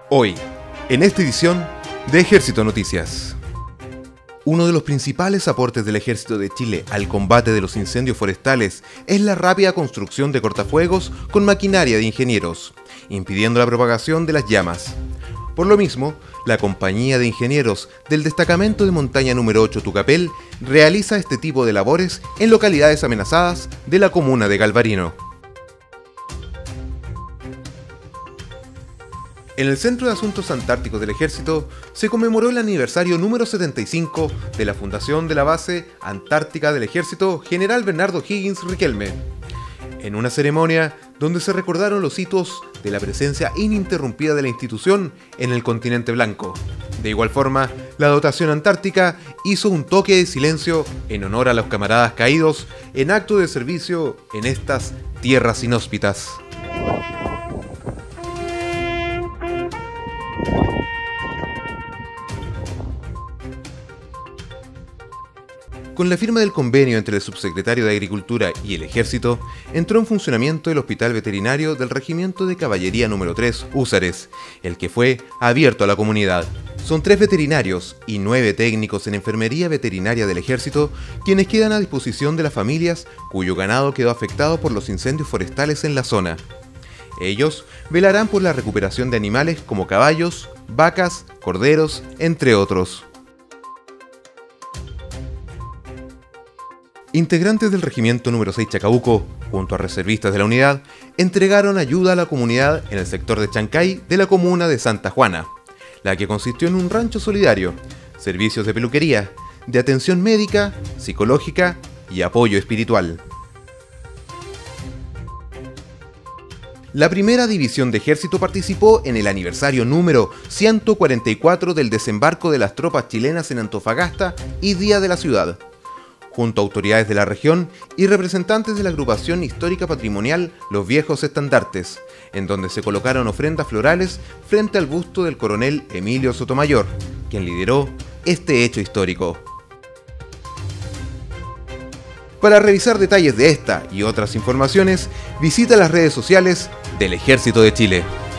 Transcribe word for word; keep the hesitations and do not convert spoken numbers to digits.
Hoy, en esta edición de Ejército Noticias. Uno de los principales aportes del Ejército de Chile al combate de los incendios forestales es la rápida construcción de cortafuegos con maquinaria de ingenieros, impidiendo la propagación de las llamas. Por lo mismo, la Compañía de Ingenieros del Destacamento de Montaña número ocho Tucapel realiza este tipo de labores en localidades amenazadas de la comuna de Galvarino. En el Centro de Asuntos Antárticos del Ejército se conmemoró el aniversario número setenta y cinco de la fundación de la Base Antártica del Ejército General Bernardo Higgins Riquelme, en una ceremonia donde se recordaron los hitos de la presencia ininterrumpida de la institución en el continente blanco. De igual forma, la dotación antártica hizo un toque de silencio en honor a los camaradas caídos en acto de servicio en estas tierras inhóspitas. Con la firma del convenio entre el subsecretario de Agricultura y el Ejército, entró en funcionamiento el Hospital Veterinario del Regimiento de Caballería número tres, Húsares, el que fue abierto a la comunidad. Son tres veterinarios y nueve técnicos en enfermería veterinaria del Ejército quienes quedan a disposición de las familias cuyo ganado quedó afectado por los incendios forestales en la zona. Ellos velarán por la recuperación de animales como caballos, vacas, corderos, entre otros. Integrantes del Regimiento número seis Chacabuco, junto a reservistas de la unidad, entregaron ayuda a la comunidad en el sector de Chancay de la comuna de Santa Juana, la que consistió en un rancho solidario, servicios de peluquería, de atención médica, psicológica y apoyo espiritual. La primera división de ejército participó en el aniversario número ciento cuarenta y cuatro del desembarco de las tropas chilenas en Antofagasta y Día de la Ciudad, junto a autoridades de la región y representantes de la agrupación histórica patrimonial Los Viejos Estandartes, en donde se colocaron ofrendas florales frente al busto del coronel Emilio Sotomayor, quien lideró este hecho histórico. Para revisar detalles de esta y otras informaciones, visita las redes sociales del Ejército de Chile.